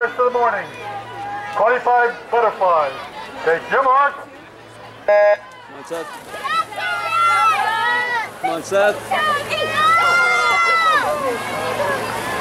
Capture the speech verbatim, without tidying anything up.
Rest of the morning. twenty-five butterflies. Take your mark. Come on, Seth. Come on, Seth.